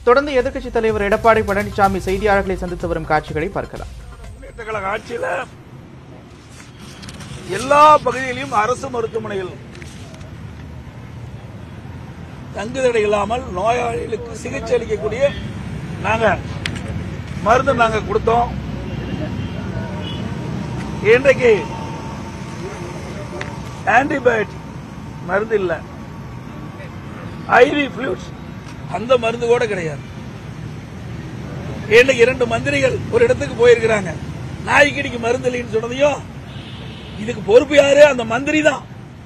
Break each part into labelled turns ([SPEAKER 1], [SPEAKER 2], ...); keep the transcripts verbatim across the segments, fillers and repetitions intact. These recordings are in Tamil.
[SPEAKER 1] தொடர்ந்து எதிர்க்கட்சித் தலைவர் எடப்பாடி பழனிசாமி செய்தியாளர்களை சந்தித்து வரும் காட்சிகளை பார்க்கலாம்.
[SPEAKER 2] ஆட்சியில் எல்லா பகுதிகளிலும் அரசு மருத்துவமனைகள் தங்குதடை இல்லாமல் நோயாளிகளுக்கு சிகிச்சை அளிக்கக்கூடிய நாங்க மருந்து நாங்க கொடுத்தோம். இன்றைக்கு ஆன்டிபயோட்டிக் மருந்து இல்ல, ஐவி ஃப்ளூயிட்ஸ் அந்த மருந்து கூட கிடையாது. இன்னைக்கு இரண்டு மந்திரிகள் ஒரு இடத்துக்கு போயிருக்கிறாங்க, நாய்க்கடிக்கு மருந்து இல்லைன்னு சொன்னதையும் இதுக்கு பொறுப்பு யாரு? அந்த மந்திரி தான்.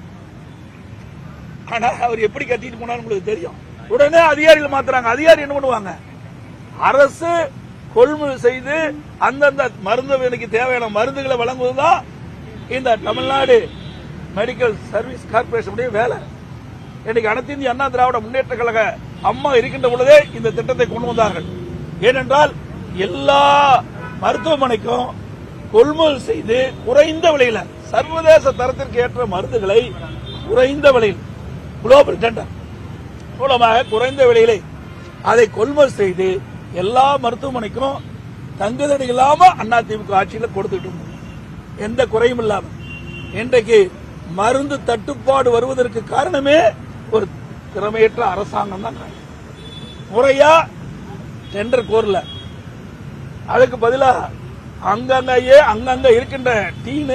[SPEAKER 2] ஆனா அவர் எப்படி கட்டிட்டு போனாலும் உங்களுக்கு தெரியும். உடனே அதிகாரிகள் மாத்துறாங்க. அதிகாரி என்ன பண்ணுவாங்க? அரசு கொள்முதல் செய்து அந்தந்த மருந்து தேவையான மருந்துகளை வழங்குவதுதான் இந்த தமிழ்நாடு மெடிக்கல் சர்வீஸ் கார்பரேஷனுடைய வேலை. இன்னைக்கு அனைத்து இந்திய அண்ணா திராவிட முன்னேற்ற கழக அம்மா இருக்கின்ற பொழுதே இந்த திட்டத்தை கொண்டு வந்தார்கள். ஏனென்றால் எல்லா மருத்துவமனைக்கும் கொள்முதல் செய்து குறைந்த விலையில சர்வதேச தரத்திற்கு ஏற்ற மருந்துகளை குறைந்த விலையில் குளோபல் டெண்டர் மூலமாக குறைந்த விலையிலே அதை கொள்முதல் செய்து எல்லா மருத்துவமனைக்கும் தங்குதடை இல்லாம அதிமுக ஆட்சியில் கொடுத்துட்டு எந்த குறையும் இல்லாம இன்றைக்கு மருந்து தட்டுப்பாடு வருவதற்கு காரணமே ஒரு திறமையற்ற அரசாங்கம் தான். முறையா டெண்டர் கோரல, அதுக்கு பதிலா அங்கங்கே அங்கங்க இருக்கின்ற டீனு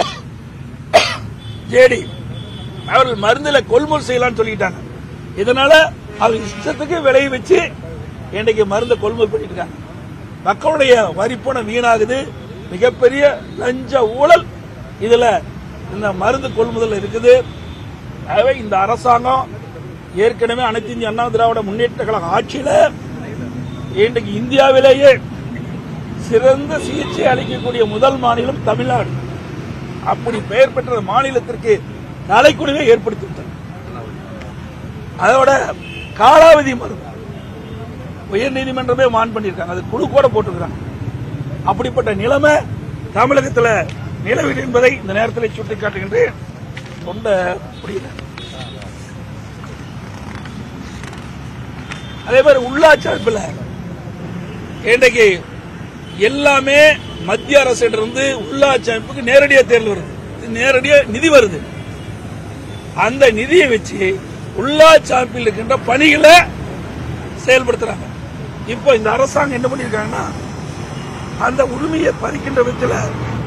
[SPEAKER 2] ஜேடி அவர்கள் மருந்துல கொள்முதல் செய்யலாம்னு சொல்லிட்டாங்க. இதனால அவங்க இஷ்டத்துக்கு விலையை வச்சு இன்றைக்கு மருந்தை கொள்முதல் பண்ணிட்டு இருக்காங்க. மக்களுடைய வரிப்பணம் வீணாகுது. மிகப்பெரிய லஞ்ச ஊழல் இதுல இந்த மருந்து கொள்முதல் இருக்குது. ஆகவே இந்த அரசாங்கம் ஏற்கனவே அனைத்து இந்திய அண்ணா திராவிட முன்னேற்ற கழக ஆட்சியில இன்றைக்கு இந்தியாவிலேயே சிறந்த சிகிச்சை அளிக்கக்கூடிய முதல் மாநிலம் தமிழ்நாடு. அப்படி பெயர் பெற்ற மாநிலத்திற்கு நலைக்குழுவை ஏற்படுத்திவிட்டது. அதோட காலாவதி மருந்து உயர்நீதிமன்றமே மான் பண்ணியிருக்காங்க, அது குழு கூட போட்டிருக்காங்க. அப்படிப்பட்ட நிலைமை தமிழகத்தில் நிலவில் என்பதை இந்த நேரத்தில் சுட்டிக்காட்டுகின்றேன். தொண்ட புரியல. அதே மாதிரி உள்ளாட்சி அமைப்பில் இன்றைக்கு எல்லாமே மத்திய அரசு இருந்து உள்ளாட்சி அமைப்புக்கு நேரடியாக தேர்தல் வருது, நேரடியாக நிதி வருது. அந்த நிதியை வச்சு உள்ளாட்சி அமைப்பில் இருக்கின்ற பணிகளை செயல்படுத்துறாங்க. இப்போ இந்த அரசாங்கம் என்ன பண்ணிருக்காங்கன்னா அந்த உரிமையை பறிக்கின்ற விதத்தில்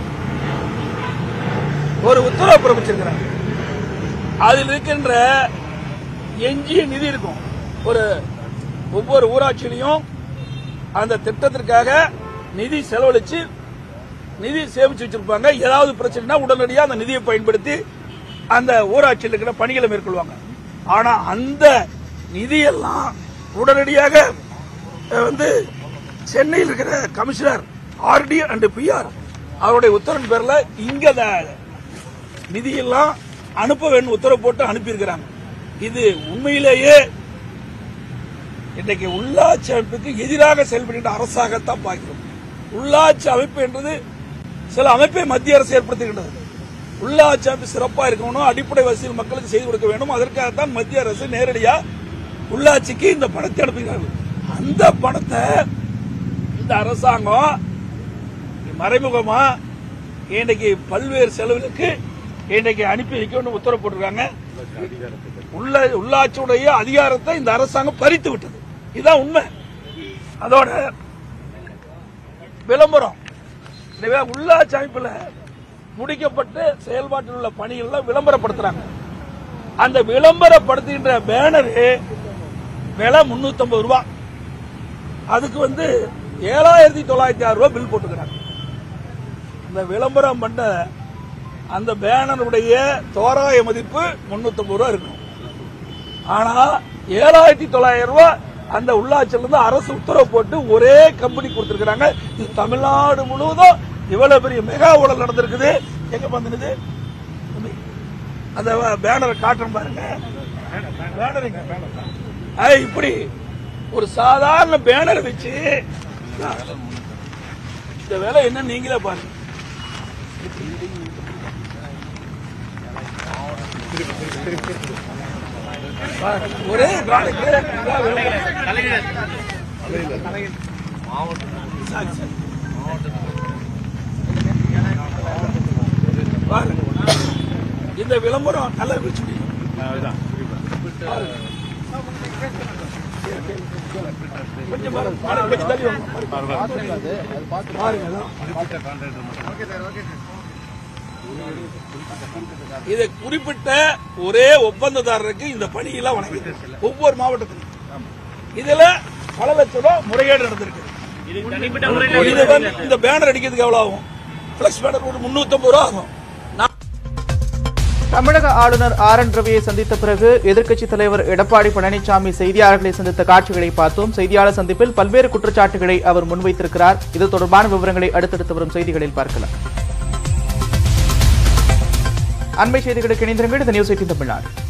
[SPEAKER 2] ஒரு உத்தரவு பிறப்பிச்சிருக்கிறாங்க. அதில் இருக்கின்ற எஞ்சிய நிதி இருக்கும். ஒரு ஒவ்வொரு ஊராட்சியிலையும் அந்த திட்டத்திற்காக நிதி செலவழிச்சு நிதி சேமிச்சு வச்சிருப்பாங்க. ஏதாவது பிரச்சனைனா உடனடியாக அந்த நிதியை பயன்படுத்தி அந்த ஊராட்சியில் இருக்கிற பணிகளை மேற்கொள்வாங்க. ஆனா அந்த நிதியெல்லாம் உடனடியாக வந்து சென்னையில் இருக்கிற கமிஷனர் ஆர்டி அண்ட் பிஆர் அவருடைய உத்தரவின் பேர்ல இங்க நிதியெல்லாம் அனுப்ப வேண்டும் உத்தரவு போட்டு அனுப்பியிருக்கிறாங்க. இது உண்மையிலேயே இன்றைக்கு உள்ளாட்சி அமைப்புக்கு எதிராக செயல்படுகின்ற அரசாகத்தான் பார்க்கிறோம். உள்ளாட்சி அமைப்பு என்றது சில அமைப்பை மத்திய அரசு ஏற்படுத்துகின்றது. உள்ளாட்சி அமைப்பு சிறப்பாக இருக்கணும், அடிப்படை வசதிகள் மக்களுக்கு செய்து கொடுக்க வேண்டும். அதற்காகத்தான் மத்திய அரசு நேரடியாக உள்ளாட்சிக்கு இந்த பணத்தை அனுப்புகிறார்கள். அந்த பணத்தை இந்த அரசாங்கம் மறைமுகமா இன்றைக்கு பல்வேறு செலவுகளுக்கு இன்றைக்கு அனுப்பி வைக்க உத்தரவு போட்டிருக்காங்க. உள்ளாட்சியுடைய அதிகாரத்தை இந்த அரசாங்கம் பறித்து விட்டது. இதுதான் உண்மை. அதோட விளம்பரம் உள்ளாட்சி அமைப்பில் முடிக்கப்பட்டு செயல்பாட்டில் உள்ள பணிகள் விளம்பரப்படுத்துறாங்க. அந்த விளம்பரப்படுத்துகின்ற பேனரு விலை முன்னூத்தி ஐம்பது ரூபாய், அதுக்கு வந்து ஏழாயிரத்தி தொள்ளாயிரத்தி ஆறு ரூபாய் பில் போட்டுக்கிறாங்க. இந்த விளம்பரம் பண்ண அந்த பேனருடைய தோராய மதிப்பு முன்னூத்தி ஐம்பது ரூபாய் இருக்கும். ஆனா ஏழாயிரத்தி தொள்ளாயிரம் ரூபாய் அந்த உள்ளாட்சியிலிருந்து அரசு உத்தரவு போட்டு ஒரே கம்பெனி கொடுத்திருக்கிறாங்க. இது தமிழ்நாடு முழுவதும் இவ்வளவு பெரிய மெகா ஊழல் நடந்திருக்குது. எங்க வந்துருது அந்த பேனரை காட்டுறோம் பாருங்க. இப்படி ஒரு சாதாரண பேனர் வச்சு இந்த வேலை என்ன நீங்களே பாருங்க. ஒரே இந்த விளம்பரம் நல்ல இதை குறிப்பிட்ட ஒரே ஒப்பந்ததாரருக்கு இந்த பணியெல்லாம் வழங்கி ஒவ்வொரு மாவட்டத்திலும் இதுல பல லட்சம் ரூபாய் முறைகேடு நடந்திருக்கு. இந்த பேனர் அடிக்கிறதுக்கு எவ்வளவு ஆகும்? பிளக்ஸ் பேனர் ஒரு முன்னூத்தி ஐம்பது ரூபா ஆகும்.
[SPEAKER 1] தமிழக ஆளுநர் ஆர் என் ரவியை சந்தித்த பிறகு எதிர்க்கட்சித் தலைவர் எடப்பாடி பழனிசாமி செய்தியாளர்களை சந்தித்த காட்சிகளை பார்த்தோம். செய்தியாளர் சந்திப்பில் பல்வேறு குற்றச்சாட்டுகளை அவர் முன்வைத்திருக்கிறார். இது தொடர்பான விவரங்களை அடுத்தடுத்து வரும் செய்திகளில் பார்க்கலாம். அண்மை செய்திகளுக்கு இணைந்திருங்கள். இது நியூஸ் எய்ட்டீன் தமிழ்நாடு.